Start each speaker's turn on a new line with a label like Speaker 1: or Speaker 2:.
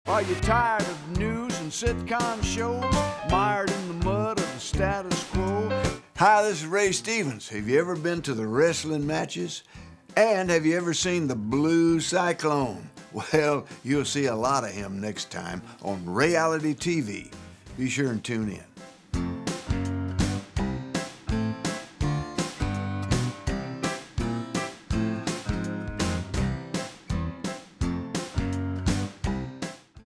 Speaker 1: Are you tired of news and sitcom shows, mired in the mud of the status quo? Hi, this is Ray Stevens. Have you ever been to the wrestling matches? And have you ever seen the Blue Cyclone? Well, you'll see a lot of him next time on Rayality TV. Be sure and tune in.